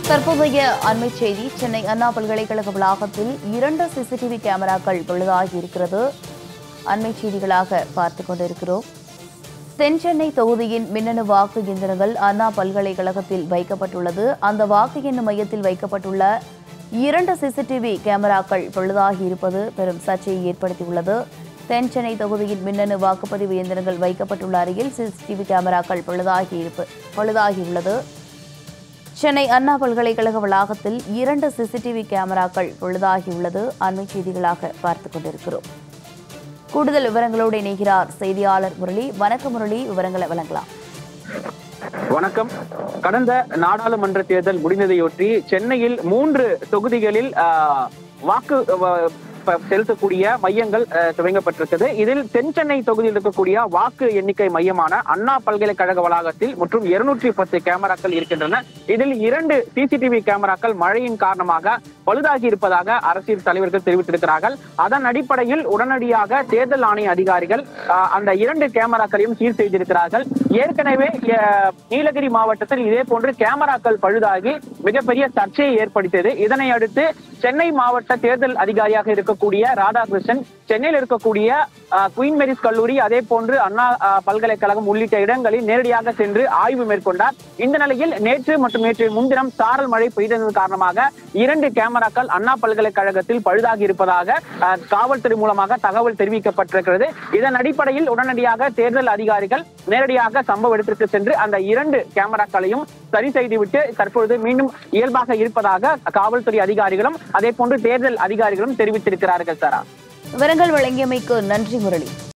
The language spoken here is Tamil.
தற்போதைய அண்மை செய்தி. சென்னை அண்ணா பல்கலைக்கழக வளாகத்தில் 2 சிசிடிவி கேமராக்கள் பழுதாகி இருக்கிறது. அண்மை செய்திகளாக பார்த்துக் கொண்டிருக்கிறோம். தென் சென்னை தொகுதியின் மின்னணு வாக்கு இயந்திரங்கள் அண்ணா பல்கலைக்கழகத்தில் வைக்கப்பட்டுள்ளது. அந்த வாக்கு எண்ணும் மையத்தில் வைக்கப்பட்டுள்ள 2 சிசிடிவி கேமராக்கள் பழுதாகி இருப்பது பெரும் சர்ச்சையை ஏற்படுத்தியுள்ளது. தென் சென்னை தொகுதியின் மின்னணு வாக்குப்பதிவு இயந்திரங்கள் வைக்கப்பட்டுள்ள அருகில் சிசிடிவி கேமராக்கள் பழுதாகியுள்ளது. சென்னை அண்ணா பல்கலைக்கழக வளாகத்தில் 2 சிசிடிவி கேமராக்கள் பழுதாகியுள்ளது. அண்மை செய்திகளாக பார்த்துக் கொண்டிருக்கிறோம். கூடுதல் விவரங்களோடு இணைகிறார் செய்தியாளர் முரளி. வணக்கம் முரளி, விவரங்களை வழங்கலாம். வணக்கம். கடந்த நாடாளுமன்ற தேர்தல் முடிந்ததையொட்டி சென்னையில் 3 தொகுதிகளில் வாக்கு செலுத்தக்கூடிய மையங்கள் துவங்கப்பட்டிருக்கிறது. இதில் தென் சென்னை தொகுதியில் இருக்கக்கூடிய வாக்கு எண்ணிக்கை மையமான அண்ணா பல்கலைக்கழக வளாகத்தில் மற்றும் 210 கேமராக்கள் இருக்கின்றன. இதில் 2 சிசிடிவி கேமராக்கள் மழையின் காரணமாக பழுதாகி இருப்பதாக அரசியல் தலைவர்கள் தெரிவித்திருக்கிறார்கள். அதன் அடிப்படையில் உடனடியாக தேர்தல் ஆணைய அதிகாரிகள் அந்த 2 கேமராக்களையும் சீர் செய்திருக்கிறார்கள். ஏற்கனவே நீலகிரி மாவட்டத்தில் இதே போன்று கேமராக்கள் பழுதாகி மிகப்பெரிய சர்ச்சையை ஏற்படுத்தியது. இதனை அடுத்து சென்னை மாவட்ட தேர்தல் அதிகாரியாக இருக்கக்கூடிய ராதாகிருஷ்ணன் சென்னையில் இருக்கக்கூடிய குயின் மேரிஸ் கல்லூரி அதே போன்று அண்ணா பல்கலைக்கழகம் உள்ளிட்ட இடங்களில் நேரடியாக சென்று ஆய்வு மேற்கொண்டார். இந்த நிலையில் நேற்று மற்றும் நேற்று முன்தினம் சாரல் மழை பெய்ததன் காரணமாக 2 கேமராக்கள் அண்ணா பல்கலைக்கழகத்தில் பழுதாகி இருப்பதாக காவல்துறை மூலமாக தகவல் தெரிவிக்கப்பட்டிருக்கிறது. இதன் அடிப்படையில் உடனடியாக தேர்தல் அதிகாரிகள் நேரடியாக சம்பவ இடத்திற்கு சென்று அந்த 2 கேமராக்களையும் சரி செய்துவிட்டு தற்பொழுது மீண்டும் இயல்பாக இருப்பதாக காவல்துறை அதிகாரிகளும் அதே போன்று தேர்தல் அதிகாரிகளும் தெரிவித்திருக்கிறார்கள். சாரா, விவரங்கள் வழங்கியமைக்கு நன்றி முரளி.